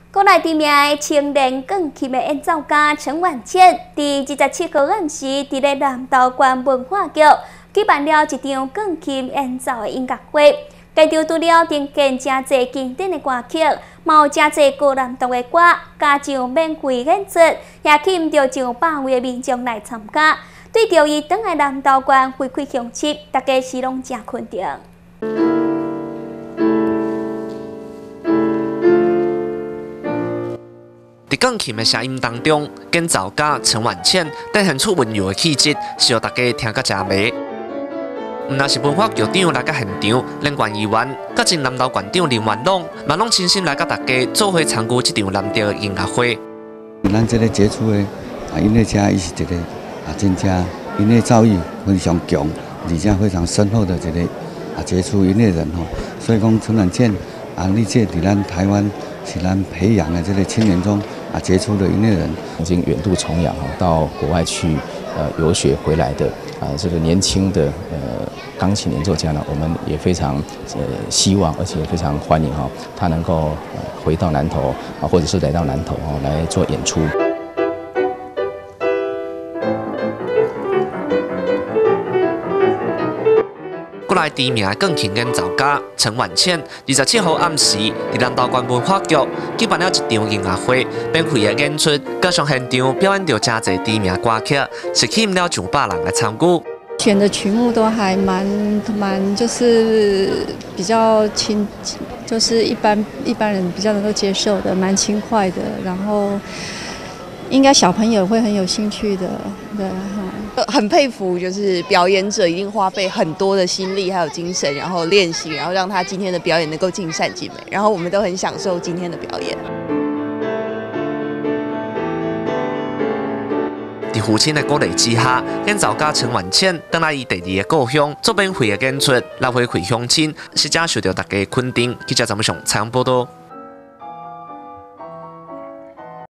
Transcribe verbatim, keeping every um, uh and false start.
国内知名的青年钢琴的演奏家陈婉倩，伫二十七号暗时，伫咧南投县文化局举办了一场钢琴演奏的音乐会。该场除了呈现真侪经典的歌曲，嘛有真侪高难度的歌，加上免费演出，也吸引着上百位的民众来参加。对着伊返来南投县回馈乡亲，大家是拢真肯定。 伫钢琴的声音当中，演奏家陈婉倩展现出温柔的气质，是让大家听个真迷。毋但是文化局长来到现场，连管议员、甲前南投县长林元朗，嘛拢亲身来甲大家做伙参与这场难得的音乐会。 咱这个杰出的啊音乐家，伊是一个啊真正音乐造诣非常强，而且非常深厚的一个啊杰出音乐人吼。所以讲陈婉倩啊，历届伫咱台湾是咱培养的这个青年中。 啊，杰出的音乐人， 曾经远渡重洋哈，到国外去呃游学回来的啊，这个年轻的呃钢琴演奏家呢，我们也非常呃希望，而且非常欢迎哈，他能够呃回到南投啊，或者是来到南投哦来做演出。 国内知名的钢琴演奏家陈婉倩，二十七号暗时伫南投县文化局举办了一场音乐会，免费的演出，加上现场表演着真侪知名歌曲，是吸引了上百人来参与。 选的曲目都还蛮蛮，就是比较轻，就是一般一般人比较能够接受的，蛮轻快的，然后。 应该小朋友会很有兴趣的，对哈。 很佩服，就是表演者一定花费很多的心力还有精神，然后练习，然后让他今天的表演能够尽善尽美。然后我们都很享受今天的表演。 在父亲的鼓励之下，演奏家陈婉倩返来伊第二个故乡做免费的演出，来回馈乡亲，实正受到大家肯定。记者陈木雄采访报道。